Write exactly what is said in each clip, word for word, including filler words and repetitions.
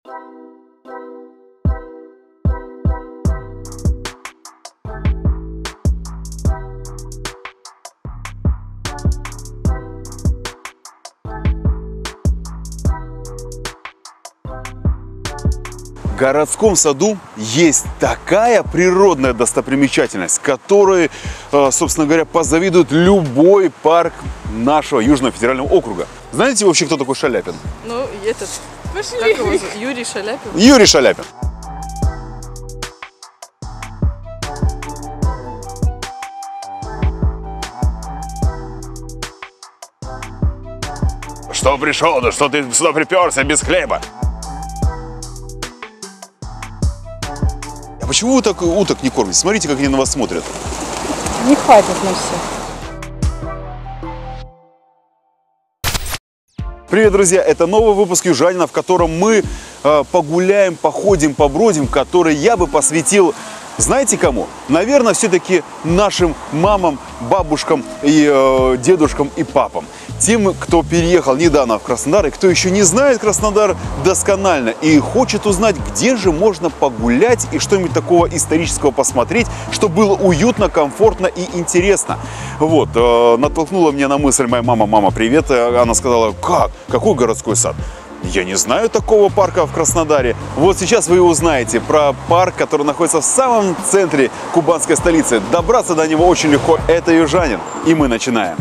В городском саду есть такая природная достопримечательность, которой, собственно говоря, позавидует любой парк нашего Южного федерального округа. Знаете вообще, кто такой Шаляпин? Ну, этот, как его зовут? Юрий Шаляпин. Юрий Шаляпин. Что пришел, да что ты сюда приперся без хлеба? А почему вы так уток не кормите? Смотрите, как они на вас смотрят. Не хватит на все. Привет, друзья! Это новый выпуск «Южанина», в котором мы э, погуляем, походим, побродим, который я бы посвятил, знаете кому? Наверное, все-таки нашим мамам, бабушкам, и, э, дедушкам и папам. Тем, кто переехал недавно в Краснодар и кто еще не знает Краснодар досконально и хочет узнать, где же можно погулять и что-нибудь такого исторического посмотреть, чтобы было уютно, комфортно и интересно. Вот, э, натолкнула меня на мысль моя мама. Мама, привет. Она сказала, как? Какой городской сад? Я не знаю такого парка в Краснодаре. Вот сейчас вы и узнаете про парк, который находится в самом центре кубанской столицы. Добраться до него очень легко. Это Южанин. И мы начинаем.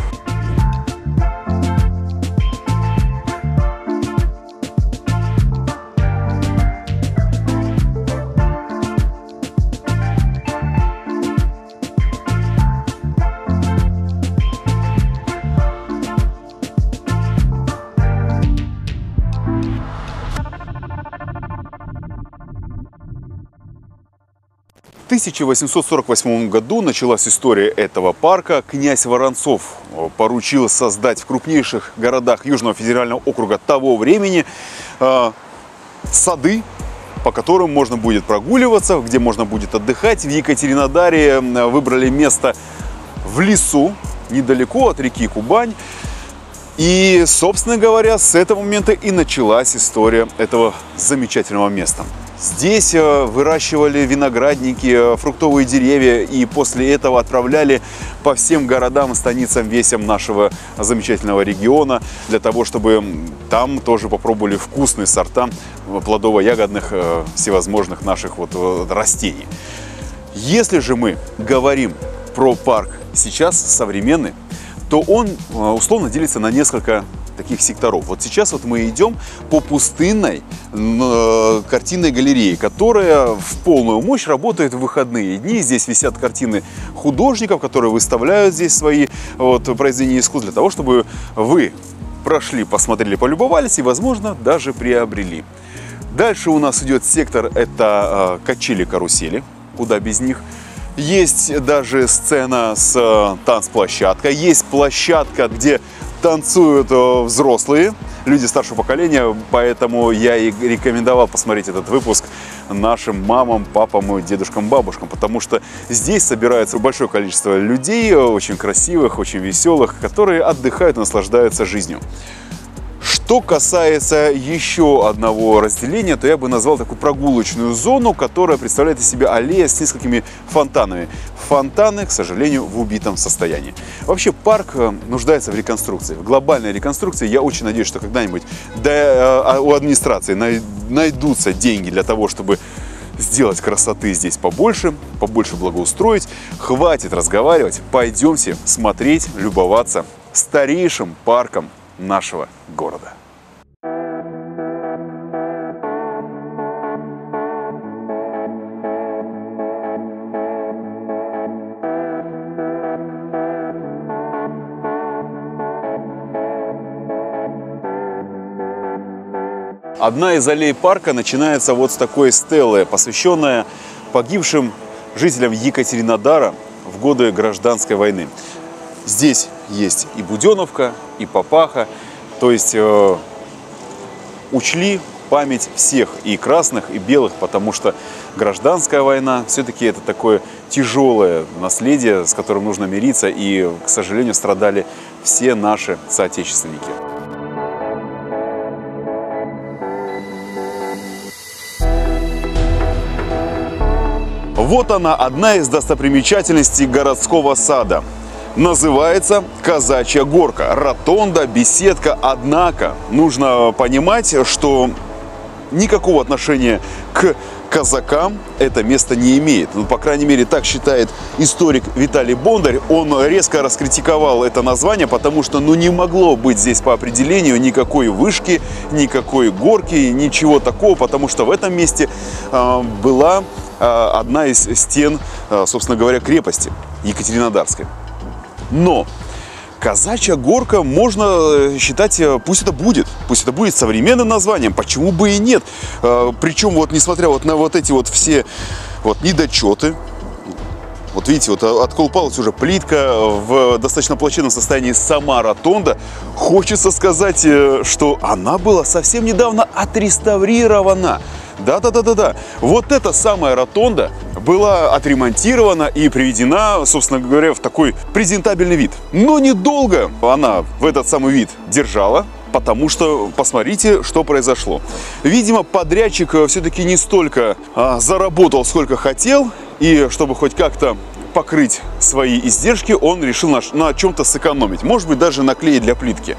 В тысяча восемьсот сорок восьмом году началась история этого парка. Князь Воронцов поручил создать в крупнейших городах Южного федерального округа того времени э, сады, по которым можно будет прогуливаться, где можно будет отдыхать. В Екатеринодаре выбрали место в лесу, недалеко от реки Кубань. И, собственно говоря, с этого момента и началась история этого замечательного места. Здесь выращивали виноградники, фруктовые деревья и после этого отправляли по всем городам и станицам, весям нашего замечательного региона, для того, чтобы там тоже попробовали вкусные сорта плодово-ягодных всевозможных наших вот растений. Если же мы говорим про парк сейчас современный, то он условно делится на несколько таких секторов. Вот сейчас вот мы идем по пустынной э, картинной галерее, которая в полную мощь работает в выходные дни. Здесь висят картины художников, которые выставляют здесь свои вот, произведения искусства для того, чтобы вы прошли, посмотрели, полюбовались и, возможно, даже приобрели. Дальше у нас идет сектор, это э, качели-карусели, куда без них. Есть даже сцена с э, танцплощадкой, есть площадка, где танцуют взрослые, люди старшего поколения, поэтому я и рекомендовал посмотреть этот выпуск нашим мамам, папам и дедушкам, бабушкам, потому что здесь собирается большое количество людей, очень красивых, очень веселых, которые отдыхают и наслаждаются жизнью. Что касается еще одного разделения, то я бы назвал такую прогулочную зону, которая представляет из себя аллея с несколькими фонтанами. Фонтаны, к сожалению, в убитом состоянии. Вообще парк нуждается в реконструкции, в глобальной реконструкции. Я очень надеюсь, что когда-нибудь да, у администрации найдутся деньги для того, чтобы сделать красоты здесь побольше, побольше благоустроить. Хватит разговаривать, пойдемте смотреть, любоваться старейшим парком нашего города. Одна из аллей парка начинается вот с такой стелы, посвященная погибшим жителям Екатеринодара в годы гражданской войны. Здесь есть и Буденовка, и Папаха, то есть э, учли память всех, и красных, и белых, потому что гражданская война все-таки это такое тяжелое наследие, с которым нужно мириться, и, к сожалению, страдали все наши соотечественники. Вот она, одна из достопримечательностей городского сада. Называется Казачья горка. Ротонда, беседка. Однако нужно понимать, что никакого отношения к казакам это место не имеет. Ну, по крайней мере, так считает историк Виталий Бондарь. Он резко раскритиковал это название, потому что ну, не могло быть здесь по определению никакой вышки, никакой горки, ничего такого, потому что в этом месте э, была э, одна из стен, э, собственно говоря, крепости Екатеринодарской. Но Казачья горка, можно считать, пусть это будет, пусть это будет современным названием, почему бы и нет. Причем, вот несмотря вот на вот эти вот все вот недочеты, вот видите, вот отколупалась уже плитка, в достаточно плачевном состоянии сама ротонда, хочется сказать, что она была совсем недавно отреставрирована. Да-да-да-да-да. Вот эта самая ротонда была отремонтирована и приведена, собственно говоря, в такой презентабельный вид. Но недолго она в этот самый вид держала, потому что посмотрите, что произошло. Видимо, подрядчик все-таки не столько а, заработал, сколько хотел, и чтобы хоть как-то покрыть свои издержки, он решил на, на чем-то сэкономить. Может быть, даже на клее для плитки.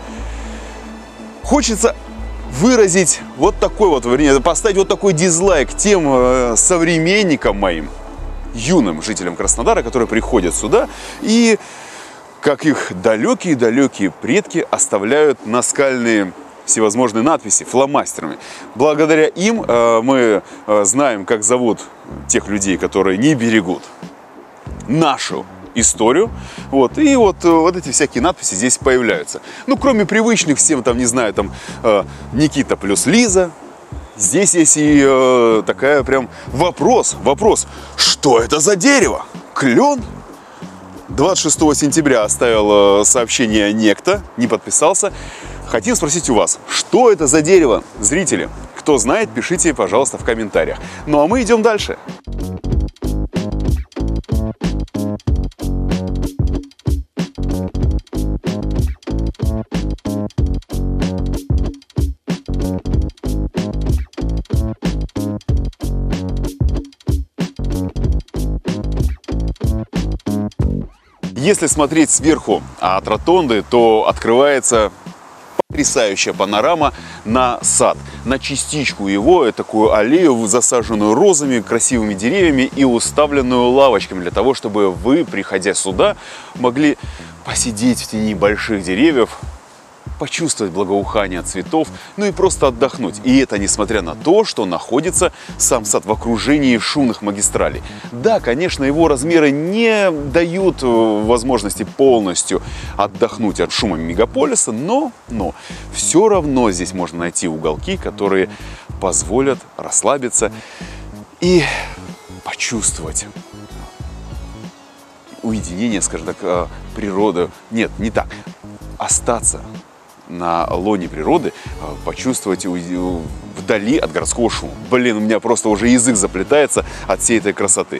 Хочется выразить вот такой вот, вернее, поставить вот такой дизлайк тем э, современникам моим, юным жителям Краснодара, которые приходят сюда и, как их далекие-далекие предки, оставляют наскальные всевозможные надписи фломастерами. Благодаря им э, мы э, знаем, как зовут тех людей, которые не берегут нашу историю, вот, и вот, вот эти всякие надписи здесь появляются. Ну, кроме привычных всем, там, не знаю, там, э, Никита плюс Лиза, здесь есть и э, такая прям вопрос, вопрос, что это за дерево? Клен? двадцать шестого сентября оставил э, сообщение некто, не подписался. Хотим спросить у вас, что это за дерево, зрители? Кто знает, пишите, пожалуйста, в комментариях. Ну, а мы идем дальше. Если смотреть сверху от ротонды, то открывается потрясающая панорама на сад, на частичку его, такую аллею, засаженную розами, красивыми деревьями и уставленную лавочками, для того, чтобы вы, приходя сюда, могли посидеть в тени больших деревьев, почувствовать благоухание цветов, ну и просто отдохнуть. И это несмотря на то, что находится сам сад в окружении шумных магистралей. Да, конечно, его размеры не дают возможности полностью отдохнуть от шума мегаполиса, но, но все равно здесь можно найти уголки, которые позволят расслабиться и почувствовать уединение, скажем так, природы. Нет, не так. Остаться на лоне природы, почувствовать вдали от городского шума. Блин, у меня просто уже язык заплетается от всей этой красоты.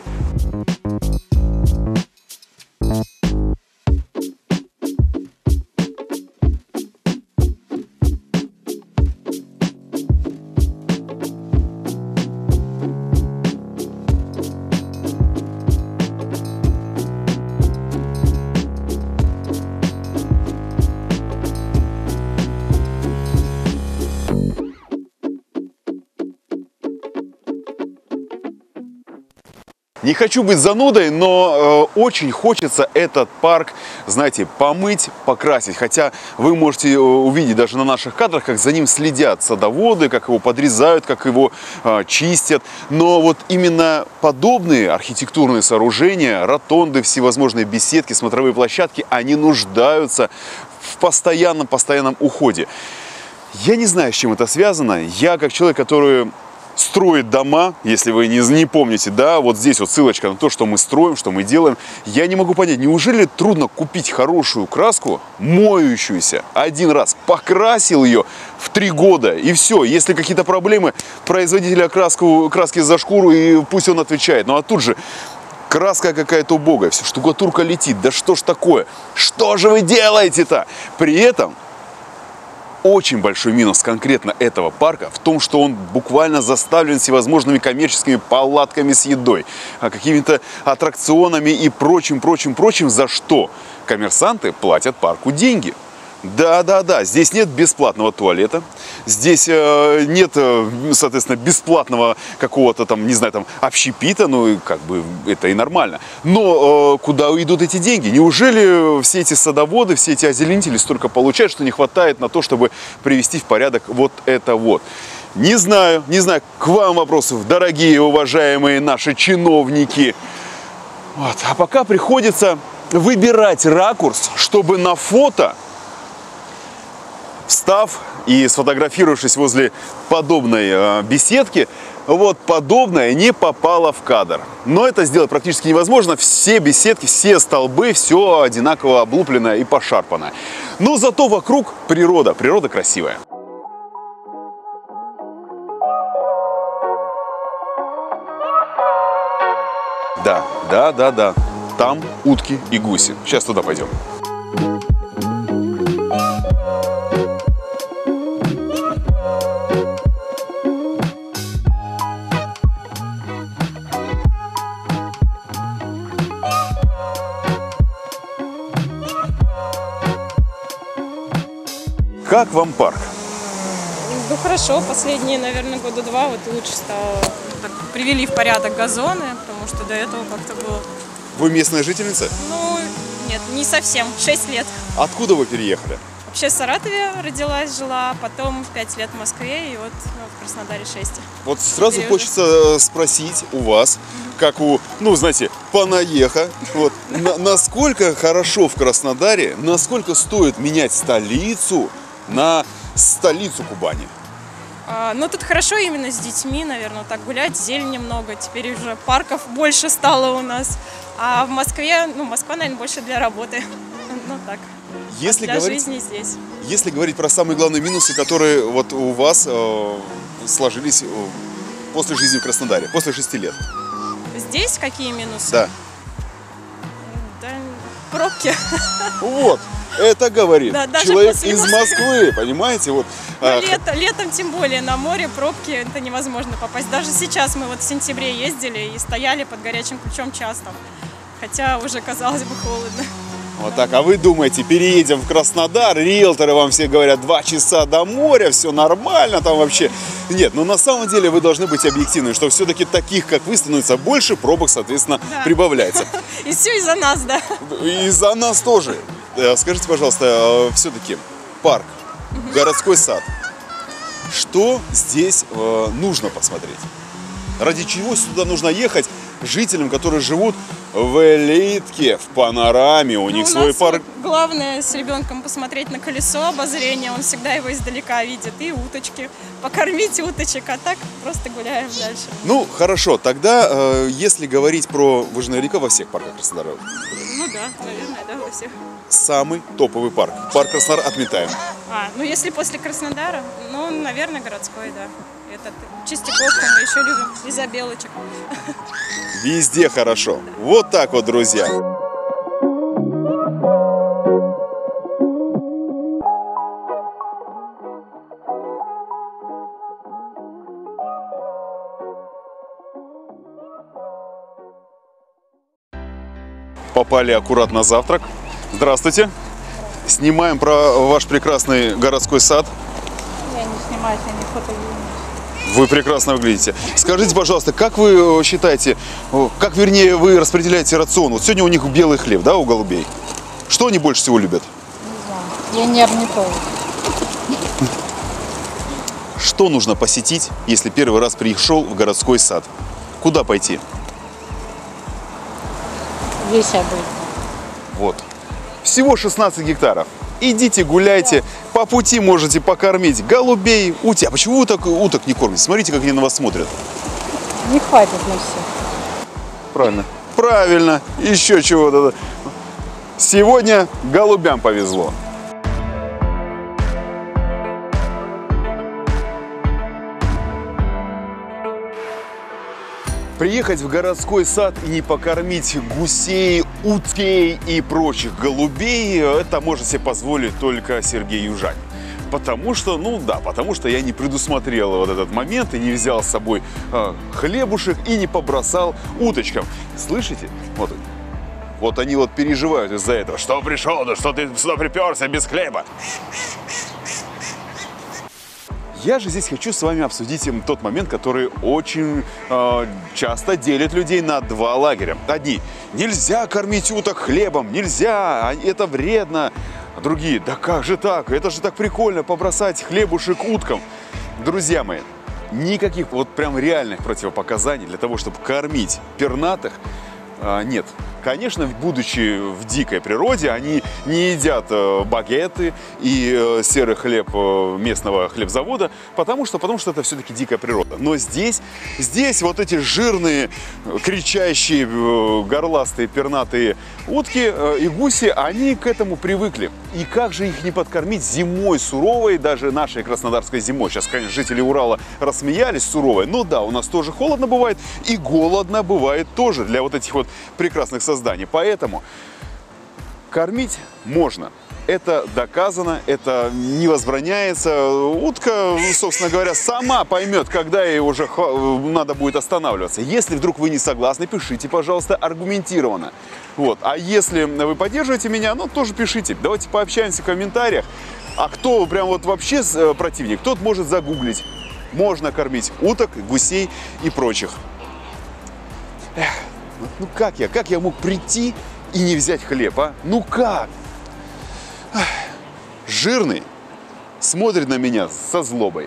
Не хочу быть занудой, но э, очень хочется этот парк, знаете, помыть, покрасить. Хотя вы можете увидеть даже на наших кадрах, как за ним следят садоводы, как его подрезают, как его э, чистят. Но вот именно подобные архитектурные сооружения, ротонды, всевозможные беседки, смотровые площадки, они нуждаются в постоянном, постоянном уходе. Я не знаю, с чем это связано. Я, как человек, который строит дома, если вы не, не помните, да, вот здесь вот ссылочка на то, что мы строим, что мы делаем. Я не могу понять, неужели трудно купить хорошую краску, моющуюся, один раз, покрасил ее в три года, и все. Если какие-то проблемы, производителя краску, краски за шкуру, и пусть он отвечает. Ну а тут же краска какая-то убогая, все, штукатурка летит. Да что ж такое? Что же вы делаете-то? При этом очень большой минус конкретно этого парка в том, что он буквально заставлен всевозможными коммерческими палатками с едой, какими-то аттракционами и прочим, прочим, прочим, за что коммерсанты платят парку деньги. Да-да-да, здесь нет бесплатного туалета, здесь э, нет, соответственно, бесплатного какого-то там, не знаю, там, общепита, ну, и как бы это и нормально. Но э, куда идут эти деньги? Неужели все эти садоводы, все эти озеленители столько получают, что не хватает на то, чтобы привести в порядок вот это вот? Не знаю, не знаю, к вам вопросов, дорогие, уважаемые наши чиновники. Вот. А пока приходится выбирать ракурс, чтобы на фото, встав и сфотографировавшись возле подобной э, беседки, вот подобное не попало в кадр. Но это сделать практически невозможно. Все беседки, все столбы, все одинаково облуплено и пошарпано. Но зато вокруг природа, природа красивая. Да, да, да, да. Там утки и гуси. Сейчас туда пойдем. Как вам парк? Ну хорошо, последние, наверное, года два вот лучше стало. Так, привели в порядок газоны, потому что до этого как-то было... Вы местная жительница? Ну, нет, не совсем. Шесть лет. Откуда вы переехали? Вообще в Саратове родилась, жила, потом пять лет в Москве и вот ну, в Краснодаре шесть. Вот сразу Периоды. хочется спросить у вас, как у, ну, знаете, понаеха, вот, на- насколько хорошо в Краснодаре, насколько стоит менять столицу на столицу Кубани? А, ну тут хорошо именно с детьми, наверное, вот так гулять, зелени много, теперь уже парков больше стало у нас. А в Москве, ну Москва, наверное, больше для работы. Ну так. Если Для говорить, жизни здесь. если говорить про самые главные минусы, которые вот у вас э, сложились э, после жизни в Краснодаре, после шести лет. Здесь какие минусы? Да. Да, пробки. Вот, это говорит Да, даже человек после из Москвы. Москвы, понимаете? Вот, Ну, а, лето, летом тем более на море пробки это невозможно попасть. Даже сейчас мы вот в сентябре ездили и стояли под горячим ключом часто. Хотя уже казалось бы холодно. Вот так, а вы думаете, переедем в Краснодар, риэлторы вам все говорят, два часа до моря, все нормально там вообще. Нет, но на самом деле вы должны быть объективны, что все-таки таких, как вы, становится больше, пробок, соответственно, Да. прибавляется. И все из-за нас, да. И за нас тоже. Э, Скажите, пожалуйста, все-таки парк, городской сад, что здесь э, нужно посмотреть? Ради чего сюда нужно ехать жителям, которые живут в элитке, в панораме, у Ну, них у свой нас парк. вот главное с ребенком посмотреть на колесо обозрения, он всегда его издалека видит, и уточки, покормить уточек, а так просто гуляем дальше. Ну, хорошо, тогда, э, если говорить про... Вы же наверняка во всех парках Краснодара. Ну да, наверное, да, во всех. Самый топовый парк. Парк Краснодар отметаем. А, ну если после Краснодара, ну, наверное, городской, да. Этот, Чистяковку мы еще любим, из-за белочек. Везде хорошо. Вот так вот, друзья. Попали аккуратно на завтрак. Здравствуйте. Снимаем про ваш прекрасный городской сад. Я не снимаю, я не фотографирую. Вы прекрасно выглядите. Скажите, пожалуйста, как вы э, считаете, э, как, вернее, вы распределяете рацион? Вот сегодня у них белый хлеб, да, у голубей? Что они больше всего любят? Не знаю. Я не орнитолог. Что нужно посетить, если первый раз пришел в городской сад? Куда пойти? Весь обычный. Вот. Всего шестнадцать гектаров. Идите, гуляйте. По пути можете покормить голубей, утят. А почему вы так уток не кормите? Смотрите, как они на вас смотрят. Не хватит на всех. Правильно. Правильно. Еще чего-то. Сегодня голубям повезло. Приехать в городской сад и не покормить гусей, утей и прочих голубей, это может себе позволить только Сергей Южанин. Потому что, ну да, потому что я не предусмотрел вот этот момент и не взял с собой э, хлебушек и не побросал уточкам. Слышите? Вот, вот они вот переживают из-за этого. Что пришел, да что ты сюда приперся без хлеба? Я же здесь хочу с вами обсудить им тот момент, который очень э, часто делит людей на два лагеря. Одни: нельзя кормить уток хлебом, нельзя, это вредно. А другие: да как же так, это же так прикольно побросать хлебушек уткам. Друзья мои, никаких вот прям реальных противопоказаний для того, чтобы кормить пернатых, э, нет. Конечно, будучи в дикой природе, они не едят багеты и серый хлеб местного хлебзавода, потому что, потому что это все-таки дикая природа. Но здесь, здесь вот эти жирные, кричащие, горластые, пернатые утки и гуси, они к этому привыкли. И как же их не подкормить зимой суровой, даже нашей краснодарской зимой. Сейчас, конечно, жители Урала рассмеялись, суровой. Но да, у нас тоже холодно бывает и голодно бывает тоже для вот этих вот прекрасных созданий. Поэтому кормить можно. Это доказано, это не возбраняется. Утка, собственно говоря, сама поймет, когда ей уже надо будет останавливаться. Если вдруг вы не согласны, пишите, пожалуйста, аргументированно. Вот. А если вы поддерживаете меня, ну, тоже пишите. Давайте пообщаемся в комментариях. А кто прям вот вообще противник, тот может загуглить. Можно кормить уток, гусей и прочих. Эх, ну как я, как я мог прийти и не взять хлеб, а? Ну как? Жирный смотрит на меня со злобой.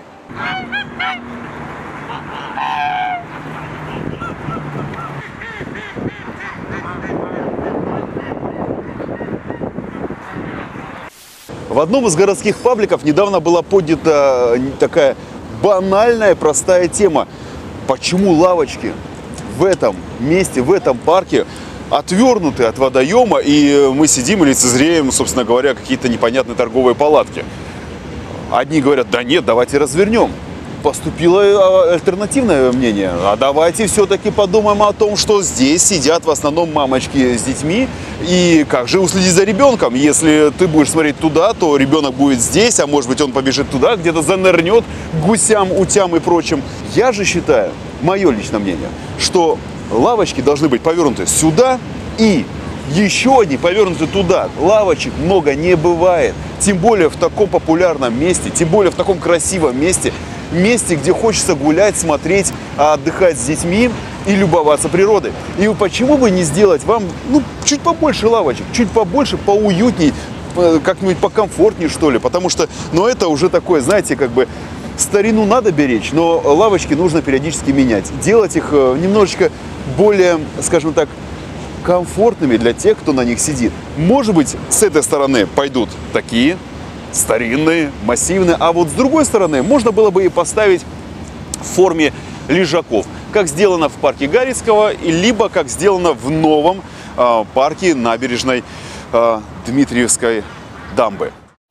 В одном из городских пабликов недавно была поднята такая банальная, простая тема. Почему лавочки в этом месте, в этом парке отвернуты от водоема, и мы сидим и лицезреем, собственно говоря, какие-то непонятные торговые палатки? Одни говорят: да нет, давайте развернем. Поступило альтернативное мнение: а давайте все-таки подумаем о том, что здесь сидят в основном мамочки с детьми, и как же уследить за ребенком? Если ты будешь смотреть туда, то ребенок будет здесь, а может быть он побежит туда, где-то занырнет к гусям, утям и прочим. Я же считаю, мое личное мнение, что лавочки должны быть повернуты сюда и еще одни повернуты туда. Лавочек много не бывает, тем более в таком популярном месте, тем более в таком красивом месте, месте, где хочется гулять, смотреть, отдыхать с детьми и любоваться природой. И почему бы не сделать вам, ну, чуть побольше лавочек, чуть побольше, поуютней, как-нибудь покомфортнее, что ли, потому что, ну, это уже такое, знаете, как бы старину надо беречь, но лавочки нужно периодически менять, делать их немножечко более, скажем так, комфортными для тех, кто на них сидит. Может быть, с этой стороны пойдут такие старинные, массивные, а вот с другой стороны можно было бы и поставить в форме лежаков, как сделано в парке Гарицкого, либо как сделано в новом э, парке набережной э, Дмитриевской дамбы.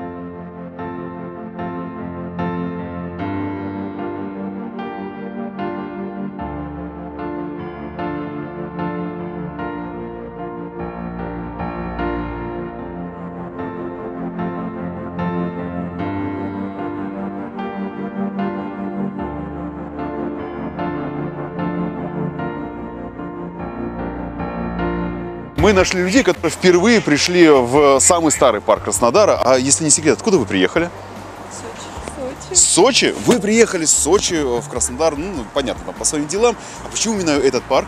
Мы нашли людей, которые впервые пришли в самый старый парк Краснодара. А если не секрет, откуда вы приехали? Сочи. Сочи? Вы приехали с Сочи в Краснодар, ну, понятно, там, по своим делам. А почему именно этот парк?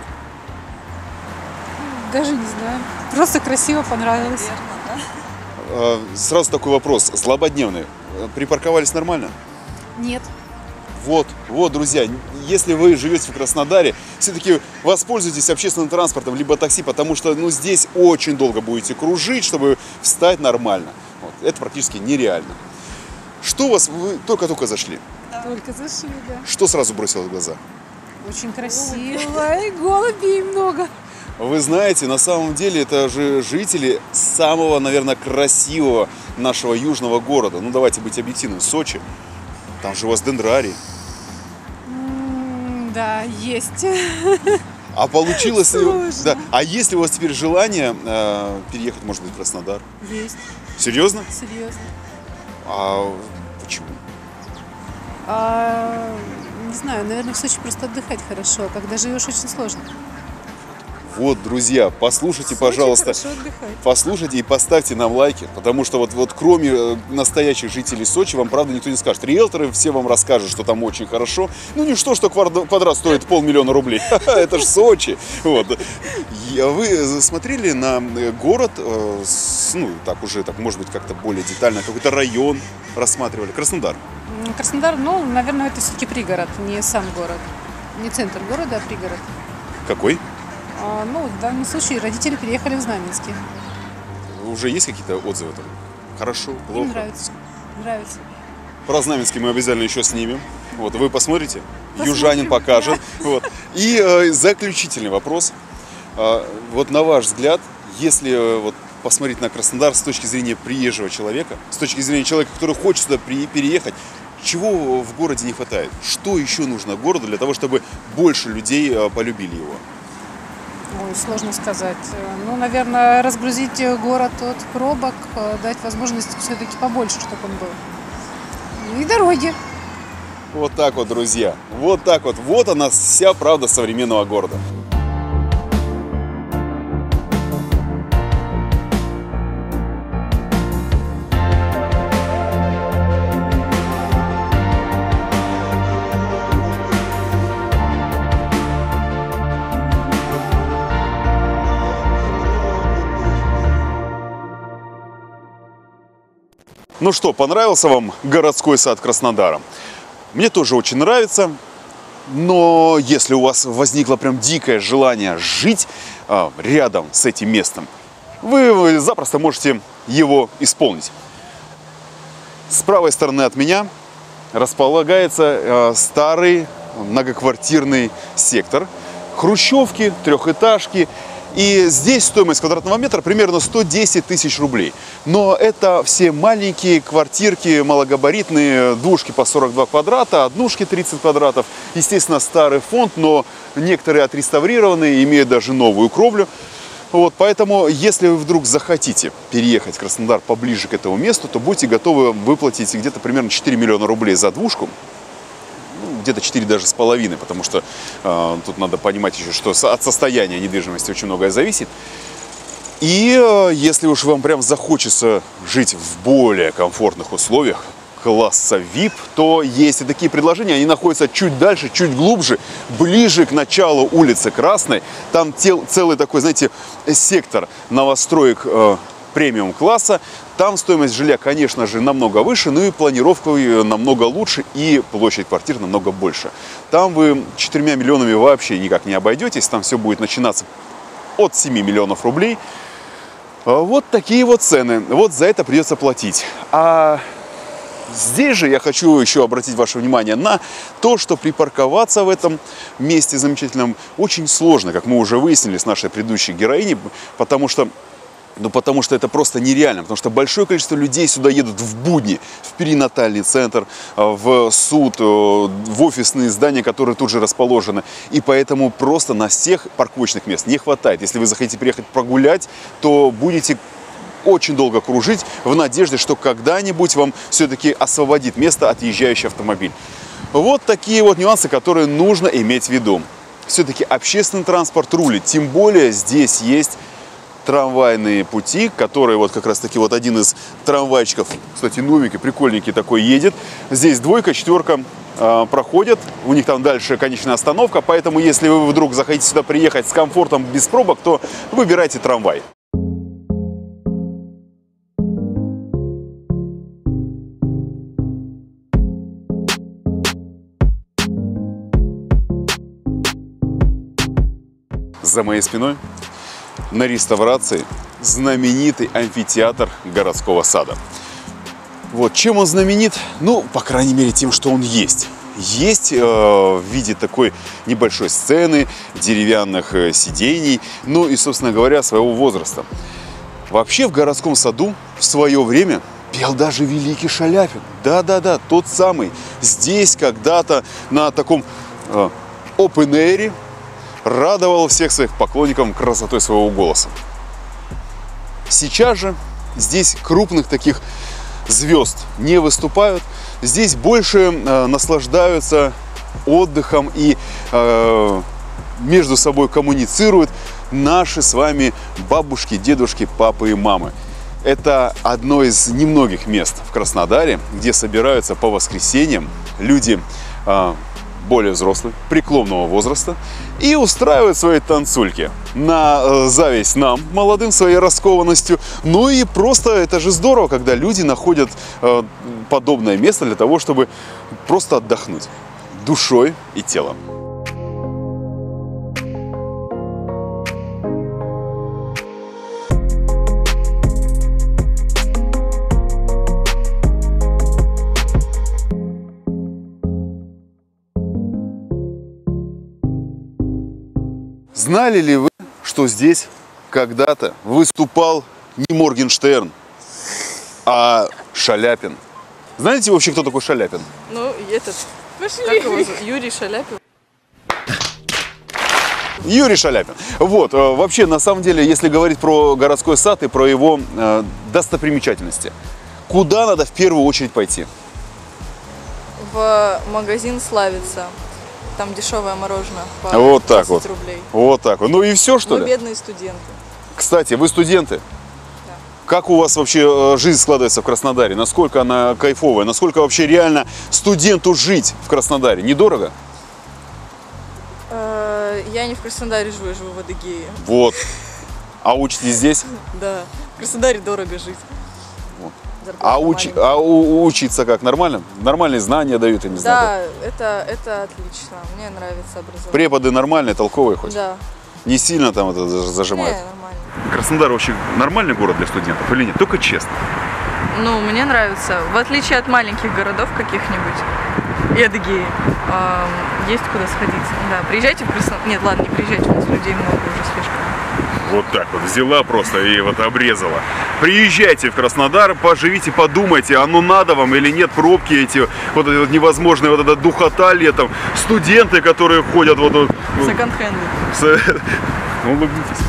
Даже не знаю. Просто красиво понравилось. А, сразу такой вопрос, злободневный. Припарковались нормально? Нет. Вот, вот, друзья, если вы живете в Краснодаре, все-таки воспользуйтесь общественным транспортом, либо такси, потому что, ну, здесь очень долго будете кружить, чтобы встать нормально. Вот, это практически нереально. Что у вас, вы только-только зашли? Только зашли, да. Что сразу бросилось в глаза? Очень красиво. И голубей много. Вы знаете, на самом деле это же жители самого, наверное, красивого нашего южного города. Ну, давайте быть объективным, Сочи. Там же у вас дендрарий. Да, есть. А получилось ли... Сложно. Да. А есть ли у вас теперь желание э, переехать, может быть, в Краснодар? Есть. Серьезно? Серьезно. А Почему? А, не знаю, наверное, в Сочи просто отдыхать хорошо, а когда живешь, очень сложно. Вот, друзья, послушайте, В Сочи пожалуйста, хорошо отдыхать. послушайте и поставьте нам лайки, потому что вот, вот кроме э, настоящих жителей Сочи, вам правда никто не скажет. Риэлторы все вам расскажут, что там очень хорошо. Ну не что, что квадрат, квадрат стоит полмиллиона рублей. Это же Сочи. Вот. Я- Вы смотрели на э, город, э, с- ну так уже, так может быть как-то более детально, какой-то район рассматривали? Краснодар. М, Краснодар, ну, наверное, это все-таки пригород, не сам город. Не центр города, а пригород. Какой? А, ну, в данном случае родители переехали в Знаменский. Уже есть какие-то отзывы там? Хорошо, Им плохо? нравится. Нравится. Про Знаменский мы обязательно еще снимем. Вот, вы посмотрите, южанин покажет. Вот. И э, заключительный вопрос. А, вот на ваш взгляд, если э, вот, посмотреть на Краснодар с точки зрения приезжего человека, с точки зрения человека, который хочет сюда при- переехать, чего в городе не хватает? Что еще нужно городу для того, чтобы больше людей э, полюбили его? Ой, сложно сказать. Э, Ну, наверное, разгрузить э, город от пробок, э, дать возможность все-таки побольше, чтобы он был. Ну и дороги. Вот так вот, друзья. Вот так вот. Вот она вся правда современного города. Ну что, понравился вам городской сад Краснодара? Мне тоже очень нравится, но если у вас возникло прям дикое желание жить а, рядом с этим местом, вы, вы запросто можете его исполнить. С правой стороны от меня располагается а, старый многоквартирный сектор, хрущевки, трехэтажки. И здесь стоимость квадратного метра примерно сто десять тысяч рублей. Но это все маленькие квартирки, малогабаритные, двушки по сорок два квадрата, однушки тридцать квадратов. Естественно, старый фонд, но некоторые отреставрированные, имеют даже новую кровлю. Вот, поэтому, если вы вдруг захотите переехать в Краснодар поближе к этому месту, то будьте готовы выплатить где-то примерно четыре миллиона рублей за двушку. Где-то четыре даже с половиной, потому что э, тут надо понимать еще, что от состояния недвижимости очень многое зависит. И э, если уж вам прям захочется жить в более комфортных условиях, класса ви ай пи, то есть и такие предложения, они находятся чуть дальше, чуть глубже, ближе к началу улицы Красной. Там тел, целый такой, знаете, сектор новостроек э, премиум-класса. Там стоимость жилья, конечно же, намного выше, но и планировка намного лучше, и площадь квартир намного больше. Там вы четырьмя миллионами вообще никак не обойдетесь, там все будет начинаться от семи миллионов рублей. Вот такие вот цены, вот за это придется платить. А здесь же я хочу еще обратить ваше внимание на то, что припарковаться в этом месте замечательном очень сложно, как мы уже выяснили с нашей предыдущей героиней, потому что Ну, потому что это просто нереально, потому что большое количество людей сюда едут в будни, в перинатальный центр, в суд, в офисные здания, которые тут же расположены. И поэтому просто на всех парковочных мест не хватает. Если вы захотите приехать прогулять, то будете очень долго кружить в надежде, что когда-нибудь вам все-таки освободит место отъезжающий автомобиль. Вот такие вот нюансы, которые нужно иметь в виду. Все-таки общественный транспорт рулит, тем более здесь есть трамвайные пути, которые вот как раз таки вот один из трамвайчиков, кстати, новенький, прикольненький такой едет. Здесь двойка, четверка э, проходят, у них там дальше конечная остановка, поэтому если вы вдруг захотите сюда приехать с комфортом, без пробок, то выбирайте трамвай. За моей спиной на реставрации знаменитый амфитеатр городского сада. Вот чем он знаменит? Ну, по крайней мере, тем, что он есть. Есть э, в виде такой небольшой сцены, деревянных э, сидений, ну и, собственно говоря, своего возраста. Вообще в городском саду в свое время пел даже великий Шаляпин. Да-да-да, тот самый. Здесь когда-то на таком э, open-air радовал всех своих поклонников красотой своего голоса. Сейчас же здесь крупных таких звезд не выступают, здесь больше э, наслаждаются отдыхом и э, между собой коммуницируют наши с вами бабушки, дедушки, папы и мамы. Это одно из немногих мест в Краснодаре, где собираются по воскресеньям люди э, более взрослые, преклонного возраста, и устраивают свои танцульки на э, зависть нам, молодым, своей раскованностью. Ну и просто это же здорово, когда люди находят э, подобное место для того, чтобы просто отдохнуть душой и телом. Знали ли вы, что здесь когда-то выступал не Моргенштерн, а Шаляпин? Знаете вообще, кто такой Шаляпин? Ну, этот, как его зовут? Юрий Шаляпин. Юрий Шаляпин. Вот, э, вообще, на самом деле, если говорить про городской сад и про его э, достопримечательности, куда надо в первую очередь пойти? В магазин «Славица». Там дешевое мороженое по Вот так вот. рублей. Вот так вот. Ну и все, что Мы ли? бедные студенты. Кстати, вы студенты? Да. Как у вас вообще э, жизнь складывается в Краснодаре? Насколько она кайфовая? Насколько вообще реально студенту жить в Краснодаре? Недорого? Э, Я не в Краснодаре живу, я живу в Адыгее. Вот. А учитесь здесь? Да, в Краснодаре дорого жить. Вот. Зарплата А, уч... маленькая. а у- учиться как? Нормально? Нормальные знания дают, я не знаю. Да, это, это отлично. Мне нравится образование. Преподы нормальные, толковые хоть? Да. Не сильно там это заж- Не, зажимают? нормально. Краснодар вообще нормальный город для студентов или нет? Только честно. Ну, мне нравится. В отличие от маленьких городов каких-нибудь и Адыгеи, эм, есть куда сходить. Да, приезжайте в Краснодар. Нет, ладно, не приезжайте, у нас людей много уже слишком. Вот так вот взяла просто и вот обрезала. Приезжайте в Краснодар, поживите, подумайте, оно надо вам или нет, пробки эти, вот эти вот невозможные, вот эта духота летом, студенты, которые ходят вот... вот Секонд-хенды. с- улыбнитесь.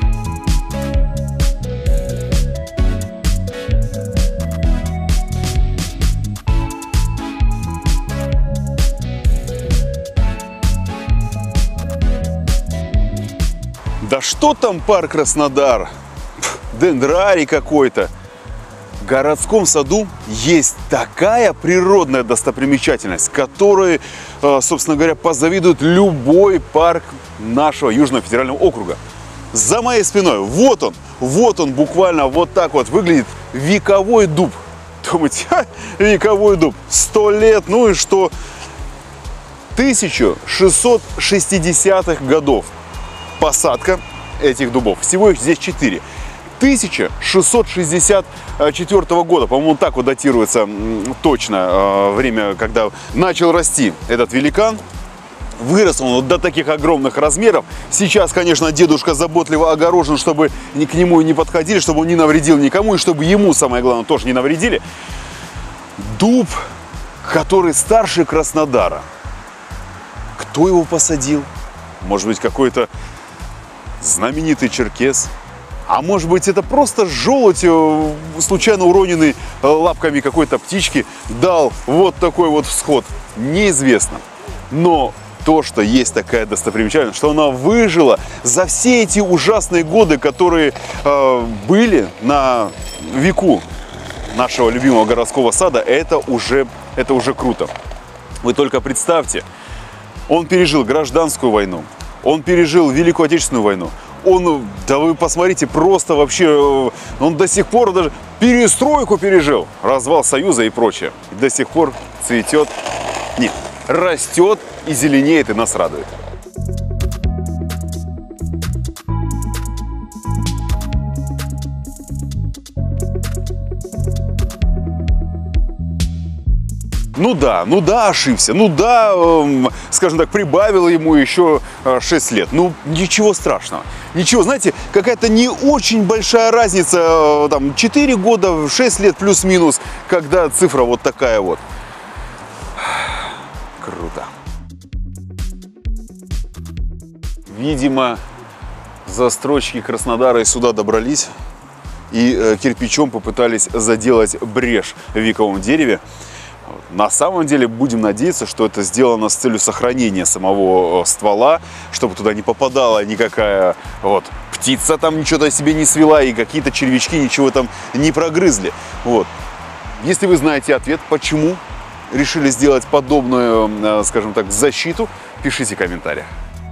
Да что там парк Краснодар? Пф, дендрарий какой-то. В городском саду есть такая природная достопримечательность, которой, э, собственно говоря, позавидует любой парк нашего Южного федерального округа. За моей спиной, вот он, вот он буквально вот так вот выглядит вековой дуб. Думаете, ха, вековой дуб, сто лет, ну и что? тысяча шестьсот шестидесятых годов посадка этих дубов. Всего их здесь четыре. тысяча шестьсот шестьдесят четвёртого года, по-моему, так вот датируется м, точно э, время, когда начал расти этот великан. Вырос он вот до таких огромных размеров. Сейчас, конечно, дедушка заботливо огорожен, чтобы ни к нему не подходили, чтобы он не навредил никому, и чтобы ему, самое главное, тоже не навредили. Дуб, который старше Краснодара. Кто его посадил? Может быть, какой-то знаменитый черкес? А может быть, это просто желудь, э, случайно уроненный э, лапками какой-то птички, дал вот такой вот всход? Неизвестно. Но то, что есть такая достопримечательность, что она выжила за все эти ужасные годы, которые э, были на веку нашего любимого городского сада, это уже, это уже круто. Вы только представьте, он пережил гражданскую войну, он пережил Великую Отечественную войну, он, да вы посмотрите, просто вообще, он до сих пор даже перестройку пережил, развал Союза и прочее. И до сих пор цветет, нет, растет и зеленеет, и нас радует. Ну да, ну да, ошибся, ну да, эм, скажем так, прибавил ему еще э, шесть лет. Ну, ничего страшного. Ничего, знаете, какая-то не очень большая разница, э, там, четыре года, шесть лет плюс-минус, когда цифра вот такая вот. Круто. Видимо, застройщики Краснодара и сюда добрались и э, кирпичом попытались заделать брешь в вековом дереве. на самом деле будем надеяться, что это сделано с целью сохранения самого ствола, чтобы туда не попадала никакая вот птица там ничего себе не свела и какие-то червячки ничего там не прогрызли. Вот. Если вы знаете ответ, почему решили сделать подобную, скажем так, защиту, пишите в комментариях.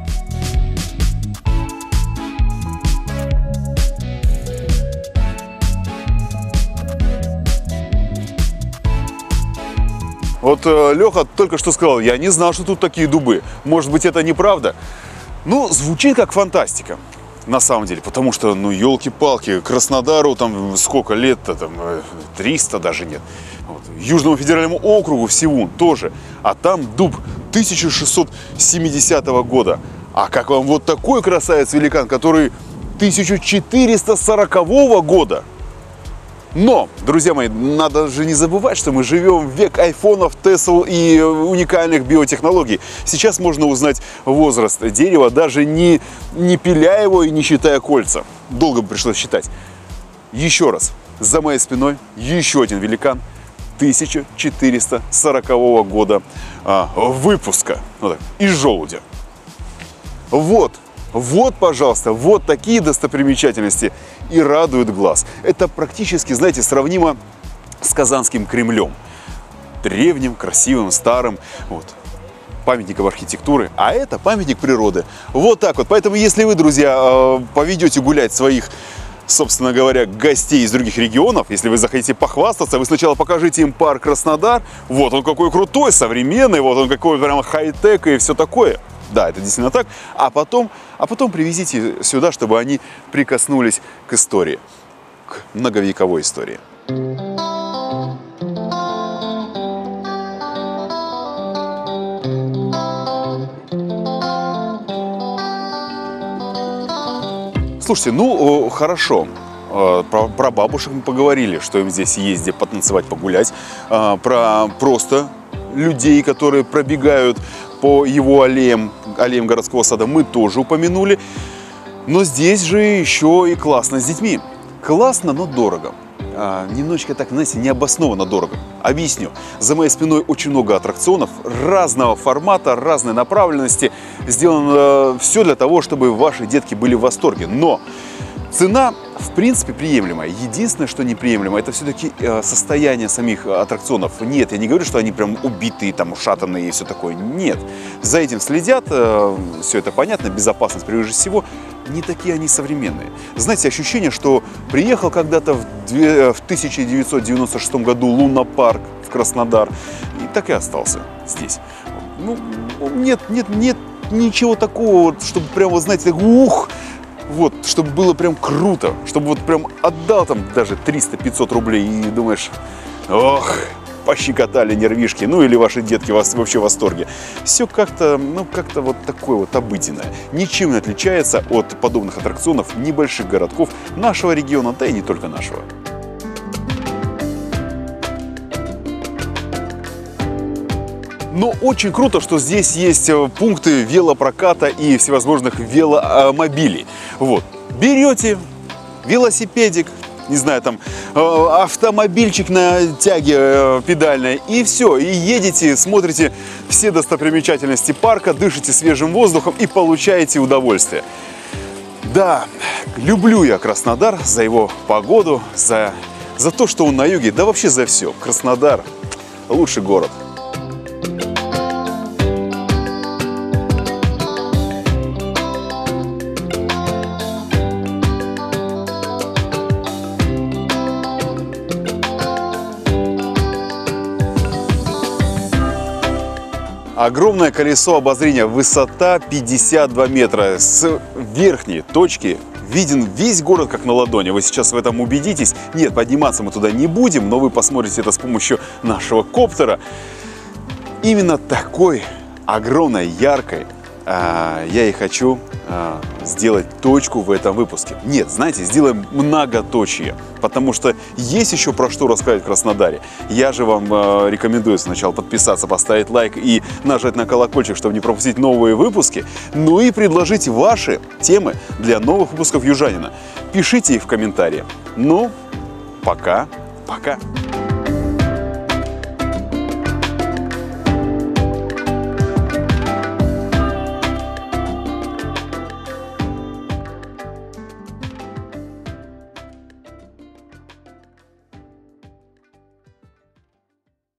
Вот э, Леха только что сказал, я не знал, что тут такие дубы. Может быть, это неправда? Ну, звучит как фантастика, на самом деле. Потому что, ну, елки-палки, Краснодару там сколько лет-то, там, триста даже нет. Вот. Южному федеральному округу всего тоже. А там дуб тысяча шестьсот семидесятого года. А как вам вот такой красавец-великан, который тысяча четыреста сорокового года? Но, друзья мои, надо же не забывать, что мы живем в век айфонов, Тесл и уникальных биотехнологий. Сейчас можно узнать возраст дерева, даже не, не пиля его и не считая кольца. Долго бы пришлось считать. Еще раз, за моей спиной еще один великан тысяча четыреста сорокового года а, выпуска. Вот так, из желудя. Вот. Вот, пожалуйста, вот такие достопримечательности и радуют глаз. Это практически, знаете, сравнимо с Казанским Кремлем. Древним, красивым, старым, вот, памятником архитектуры. А это памятник природы. Вот так вот. Поэтому, если вы, друзья, поведете гулять своих, собственно говоря, гостей из других регионов, если вы захотите похвастаться, вы сначала покажите им парк Краснодар. Вот он какой крутой, современный, вот он какой прямо хай-тек и все такое. Да, это действительно так. А потом, а потом привезите сюда, чтобы они прикоснулись к истории, к многовековой истории. Слушайте, ну хорошо. Про, про бабушек мы поговорили, что им здесь есть где потанцевать, погулять. Про просто людей, которые пробегают по его аллеям, аллеям городского сада, мы тоже упомянули. Но здесь же еще и классно с детьми. Классно, но дорого. А, немножечко так, знаете, необоснованно дорого. Объясню. За моей спиной очень много аттракционов разного формата, разной направленности. Сделано все для того, чтобы ваши детки были в восторге. Но цена, в принципе, приемлемая. Единственное, что неприемлемо, это все-таки состояние самих аттракционов. Нет, я не говорю, что они прям убитые, там, ушатанные и все такое. Нет. За этим следят, все это понятно, безопасность прежде всего. Не такие они современные. Знаете, ощущение, что приехал когда-то в тысяча девятьсот девяносто шестом году лунопарк в Краснодар и так и остался здесь. Ну, нет, нет, нет ничего такого, чтобы прям, вот, знаете, ух, вот, чтобы было прям круто, чтобы вот прям отдал там даже триста-пятьсот рублей и думаешь, ох, пощекотали нервишки, ну или ваши детки вас вообще в восторге. Все как-то, ну как-то вот такое вот обыденное. Ничем не отличается от подобных аттракционов небольших городков нашего региона, да и не только нашего. Но очень круто, что здесь есть пункты велопроката и всевозможных веломобилей. Вот. Берете велосипедик, не знаю, там, автомобильчик на тяге педальной, и все, и едете, смотрите все достопримечательности парка, дышите свежим воздухом и получаете удовольствие. Да, люблю я Краснодар за его погоду, за, за то, что он на юге, да вообще за все. Краснодар – лучший город. Огромное колесо обозрения, высота пятьдесят два метра. С верхней точки виден весь город как на ладони. Вы сейчас в этом убедитесь. Нет, подниматься мы туда не будем, но вы посмотрите это с помощью нашего коптера. Именно такой огромной, яркой а, я и хочу а, сделать точку в этом выпуске. Нет, знаете, сделаем многоточие, потому что есть еще про что рассказать в Краснодаре. Я же вам а, рекомендую сначала подписаться, поставить лайк и нажать на колокольчик, чтобы не пропустить новые выпуски. Ну и предложить ваши темы для новых выпусков Южанина. Пишите их в комментарии. Ну, пока-пока.